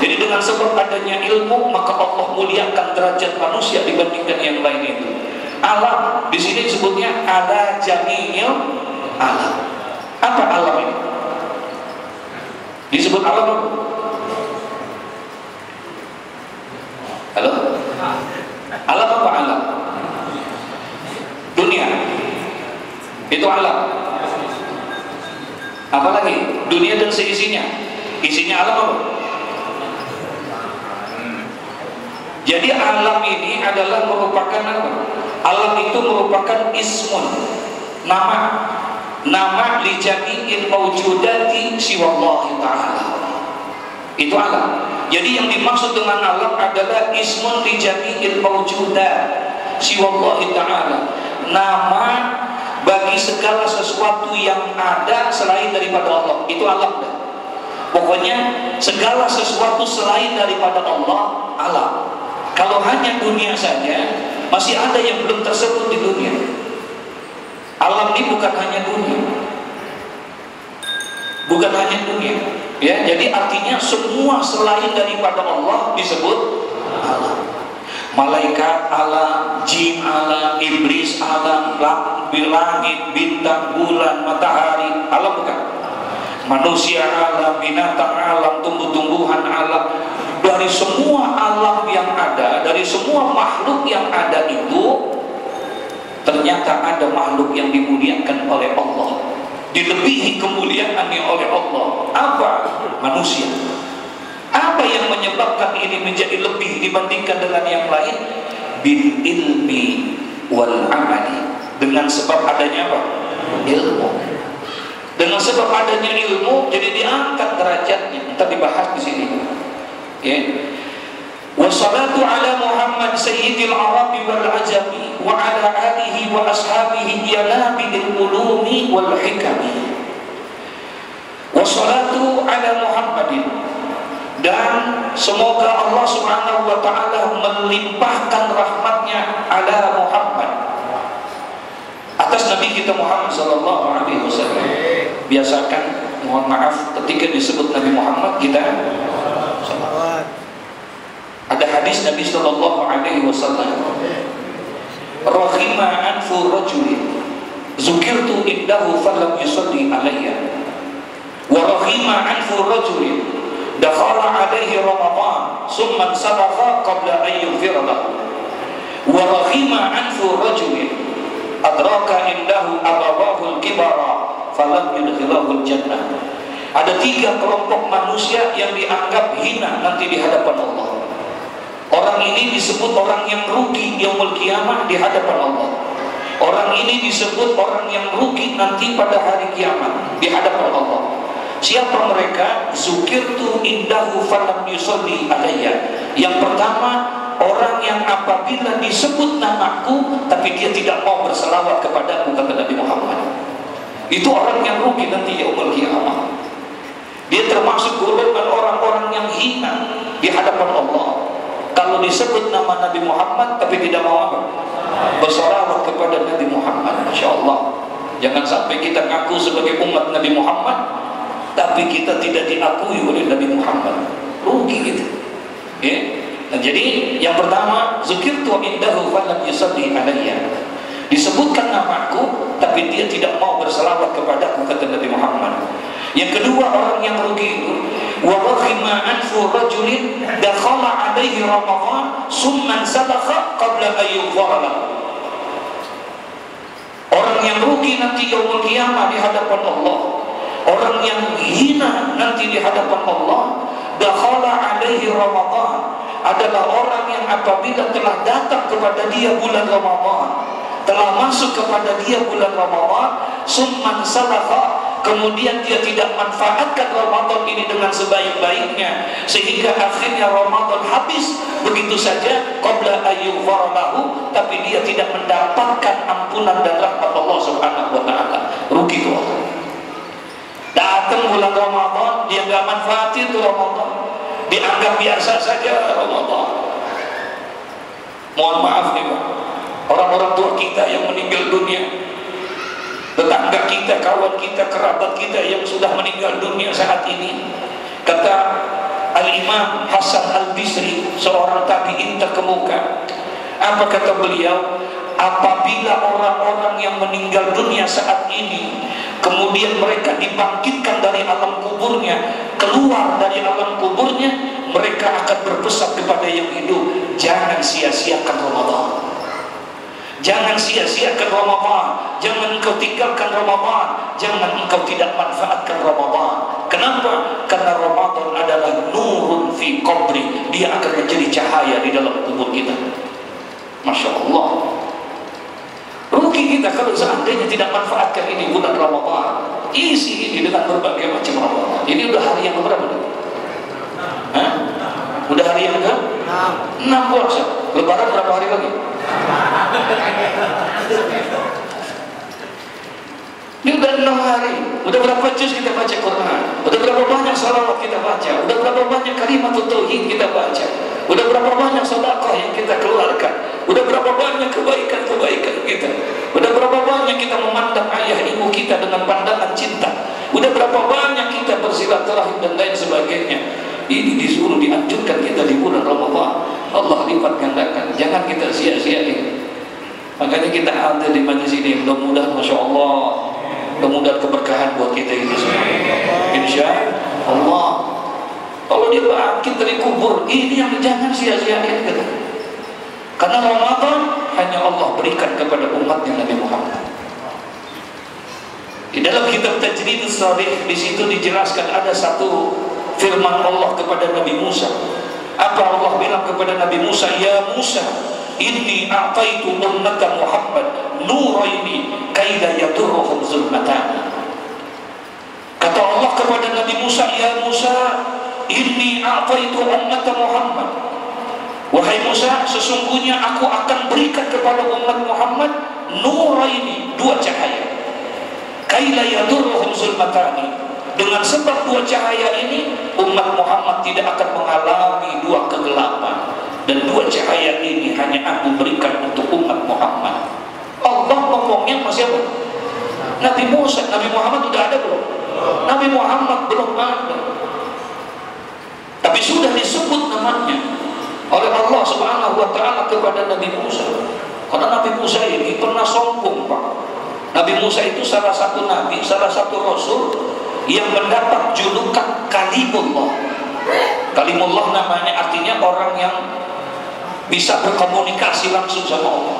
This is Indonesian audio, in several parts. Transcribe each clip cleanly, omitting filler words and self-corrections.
Jadi dengan sebab adanya ilmu, maka Allah muliakan derajat manusia dibandingkan yang lain itu. Alam di sini disebutnya ada jami'il alam. Apa alam ini? Disebut alam apa? Halo? Alam apa alam? Dunia. Itu alam. Apalagi? Dunia dan seisinya. Isinya alam apa? Jadi alam ini adalah merupakan apa? Alam itu merupakan ismun, nama li jami'il mawjudati siwallahi ta'ala. Itu alam. Jadi yang dimaksud dengan alam adalah ismun li jami'il mawjudat siwallahi ta'ala. Nama bagi segala sesuatu yang ada selain daripada Allah. Itu alam. Pokoknya segala sesuatu selain daripada Allah, alam. Kalau hanya dunia saja, masih ada yang belum tersebut di dunia. Alam ini bukan hanya dunia, bukan hanya dunia. Ya, jadi artinya semua selain daripada Allah disebut alam. Malaikat alam, jin alam, iblis alam, langit, bintang, bulan, matahari, alam bukan? Manusia alam, binatang alam, tumbuh-tumbuhan alam. Dari semua alam yang ada, dari semua makhluk yang ada itu, ternyata ada makhluk yang dimuliakan oleh Allah, dilebihi kemuliaannya oleh Allah. Apa? Manusia. Apa yang menyebabkan ini menjadi lebih dibandingkan dengan yang lain? Bil ilmi wal amali. Dengan sebab adanya apa? Ilmu. Dengan sebab adanya ilmu, jadi diangkat derajatnya. Kita dibahas di sini. Ya. Wassalatu ala Muhammad sayyidil arabi wal ajami wa ala alihi wa ashabihi ya nabil ulumi wal hikami. Wassalatu ala Muhammadin, dan semoga Allah subhanahu wa ta'ala melimpahkan rahmatnya ala Muhammad, atas Nabi kita Muhammad sallallahu alaihi wasallam. Biasakan, mohon maaf, ketika disebut Nabi Muhammad kita salawat. Ada hadis Nabi sallallahu alaihi wasallam, rahima anfu rajulin zukirtu indahu falam yusalli alayya, wa rahima anfu rajulin dakhala alaihi ramadan summa sabaqa qabla an yughfira lahu, wa rahima anfu rajulin adraka indahu abawahu al-kibara falam yudkhilahul jannah. Ada 3 kelompok manusia yang dianggap hina nanti di hadapan Allah. Orang ini disebut orang yang rugi yaumul qiyamah di hadapan Allah. Orang ini disebut orang yang rugi nanti pada hari kiamat di hadapan Allah. Siapa mereka? Zukirtu indahu falam yusalli alayya. Yang pertama, orang yang apabila disebut namaku tapi dia tidak mau berselawat kepadaku, kata Nabi Muhammad. Itu orang yang rugi nanti yaumul qiyamah. Dia termasuk golongan orang-orang yang hina di hadapan Allah. Kalau disebut nama Nabi Muhammad tapi tidak mau apa? Berselawat kepada Nabi Muhammad. Masya Allah. Jangan sampai kita ngaku sebagai umat Nabi Muhammad tapi kita tidak diakui oleh Nabi Muhammad. Rugi gitu. Ya. Nah, jadi yang pertama, zikirtu indahu falam yusalli alayya. Disebutkan namaku tapi dia tidak mau berselawat kepadaku, kata Nabi Muhammad. Yang kedua, orang yang rugi itu, wa rakhima anfu rajulin dakhala alaihi ramadan summan sabaqa qabla an yughfara lahu. Orang yang rugi nanti yaumul qiyamah di hadapan Allah, orang yang hina nanti di hadapan Allah, dakhala alaihi ramadan, adalah orang yang apabila telah datang kepada dia bulan Ramadan, telah masuk kepada dia bulan Ramadan, summan sabaqa, kemudian dia tidak manfaatkan Ramadan ini dengan sebaik-baiknya, sehingga akhirnya Ramadan habis begitu saja, qabla ayyughfara lahu, tapi dia tidak mendapatkan ampunan dan rahmat Allah subhanahu wa ta'ala. Rugi itu orang. Datang bulan Ramadan, dia nggak manfaatin itu Ramadan, dianggap biasa saja Ramadan. Mohon maaf nih Pak, orang-orang tua kita yang meninggal dunia, tetangga kita, kawan kita, kerabat kita yang sudah meninggal dunia saat ini, kata Al-Imam Hasan Al-Bisri, seorang tabi'in terkemuka. Apa kata beliau? Apabila orang-orang yang meninggal dunia saat ini kemudian mereka dibangkitkan dari alam kuburnya, keluar dari alam kuburnya, mereka akan berpesan kepada yang hidup, jangan sia-siakan Ramadan. Jangan sia-siakan Ramadan, jangan engkau tinggalkan Ramadan, jangan engkau tidak manfaatkan Ramadan. Kenapa? Karena Ramadan adalah nurun fi qabri, dia akan menjadi cahaya di dalam kubur kita. Masya Allah. Rugi kita kalau seandainya tidak manfaatkan ini bulan Ramadan. Isi ini dengan berbagai macam Ramadan. Ini udah hari yang berapa? Hah? Udah hari yang ke? 6 puasa. Lebaran berapa hari lagi? Ini udah 6 hari. Udah berapa juz kita baca Quran? Udah berapa banyak salawat kita baca? Udah berapa banyak kalimat tauhid kita baca? Udah berapa banyak sedekah yang kita keluarkan? Udah berapa banyak kebaikan-kebaikan kita? Udah berapa banyak kita memandang ayah ibu kita dengan pandangan cinta? Udah berapa banyak kita bersilaturahim dan lain sebagainya? Ini disuruh dianjurkan kita di bulan Ramadan. Allah lipat gandakan. Jangan kita sia-siain. Makanya kita ada di majlis ini. Mudah-mudahan Masya Allah, mudah-mudahan keberkahan buat kita ini semua. Insya Allah. Kalau dia bangkit dari kubur, ini yang jangan sia-siain kita. Karena Ramadan hanya Allah berikan kepada umatnya Nabi Muhammad. Di dalam kitab Tajridus Shadih, di situ dijelaskan ada satu firman Allah kepada Nabi Musa. Apa Allah bilang kepada Nabi Musa? Ya Musa, inni a'taitu ummata Muhammad nuraini kaila yadurruhum zulmatan. Kata Allah kepada Nabi Musa, ya Musa, inni a'taitu ummata Muhammad. Wahai Musa, sesungguhnya aku akan berikan kepada umat Muhammad nuraini, 2 cahaya. Kaila yadurruhum zulmatani. Dengan sebab 2 cahaya ini, umat Muhammad tidak akan mengalami 2 kegelapan. Dan 2 cahaya ini hanya aku berikan untuk umat Muhammad. Allah ngomongnya masih apa? Nabi Musa. Nabi Muhammad sudah ada belum? Nabi Muhammad belum ada. Tapi sudah disebut namanya oleh Allah Subhanahu wa ta'ala kepada Nabi Musa. Karena Nabi Musa ini pernah sombong, Pak. Nabi Musa itu salah satu nabi, salah satu rasul yang mendapat julukan Kalimullah. Kalimullah namanya artinya orang yang bisa berkomunikasi langsung sama Allah.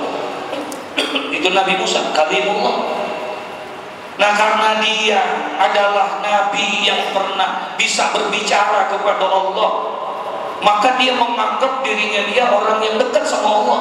Itu Nabi Musa, Kalimullah. Nah, karena dia adalah nabi yang pernah bisa berbicara kepada Allah, maka dia menganggap dirinya dia orang yang dekat sama Allah.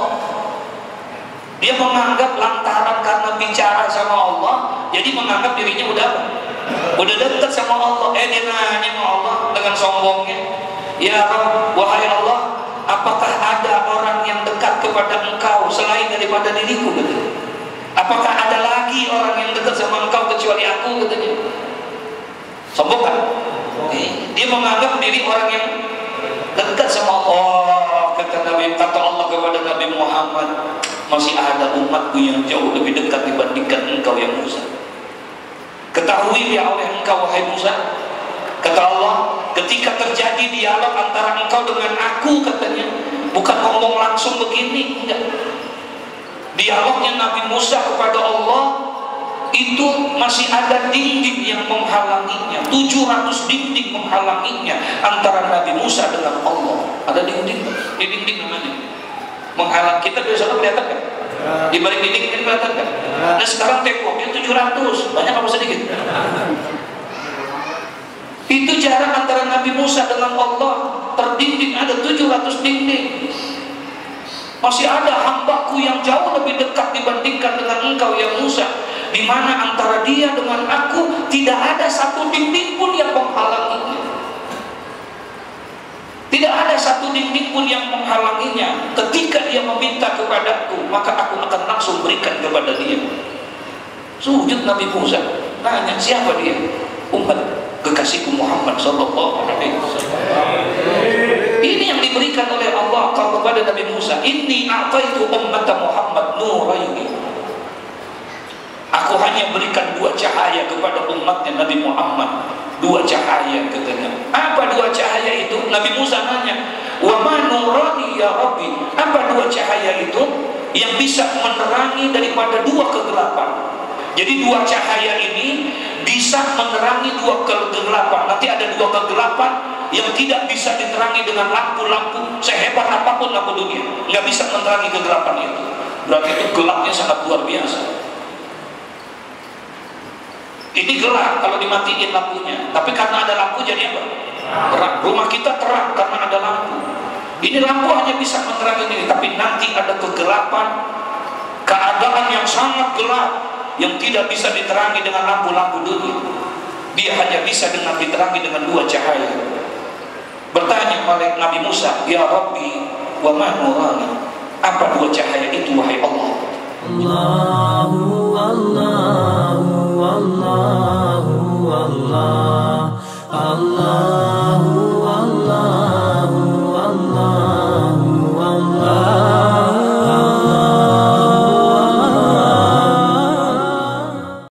Dia menganggap lantaran karena bicara sama Allah, jadi menganggap dirinya udah apa? Udah dekat sama Allah. Dia nanya sama Allah dengan sombongnya, ya Rabb, wahai Allah, apakah ada orang yang dekat kepada engkau selain daripada diriku? Katanya. Apakah ada lagi orang yang dekat sama engkau kecuali aku? Katanya. Sombong kan? Dia menganggap diri orang yang dekat sama Allah. Kata Allah kepada Nabi Muhammad, masih ada umatku yang jauh lebih dekat dibandingkan engkau yang Musa. Ketahui ya oleh engkau wahai Musa, kata Allah, ketika terjadi dialog antara engkau dengan aku, katanya, bukan ngomong langsung begini, enggak. Dialognya Nabi Musa kepada Allah itu masih ada dinding yang menghalanginya, 700 dinding menghalanginya antara Nabi Musa dengan Allah. Ada dinding, dinding namanya menghalang. Kita biasa kelihatan kan? Di balik dinding ini kelihatan kan? Nah sekarang temboknya 700, banyak apa sedikit? Itu jarak antara Nabi Musa dengan Allah, terdinding ada 700 dinding. Masih ada hambaku yang jauh lebih dekat dibandingkan dengan engkau yang Musa, di mana antara dia dengan aku tidak ada satu dinding pun yang menghalanginya. Tidak ada satu dinding pun yang menghalanginya. Ketika dia meminta kepadaku, maka aku akan langsung berikan kepada dia. Sujud Nabi Musa, nanya siapa dia? Umat kekasihku Muhammad sallallahu alaihi wasallam. Ini yang diberikan oleh Allah kepada Nabi Musa. Inni a'taitu ummata Muhammad nuraini. Aku hanya berikan 2 cahaya kepada umatnya Nabi Muhammad. 2 cahaya katanya. Apa 2 cahaya itu? Nabi Musa nanya, wa ma nurani ya Rabbi, apa dua cahaya itu yang bisa menerangi daripada dua kegelapan? Jadi dua cahaya ini bisa menerangi dua kegelapan. Nanti ada dua kegelapan yang tidak bisa diterangi dengan lampu-lampu sehebat apapun lampu dunia, nggak bisa menerangi kegelapan itu. Berarti itu gelapnya sangat luar biasa. Ini gelap kalau dimatiin lampunya, tapi karena ada lampu jadi apa? Terang. Rumah kita terang karena ada lampu. Ini lampu hanya bisa menerangi ini, tapi nanti ada kegelapan, keadaan yang sangat gelap yang tidak bisa diterangi dengan lampu-lampu dunia. Dia hanya bisa dengan diterangi dengan dua cahaya. Bertanya oleh Nabi Musa, ya Rabbi wa ma nurani, apa dua cahaya itu wahai Allah? Allahu Allahu Allah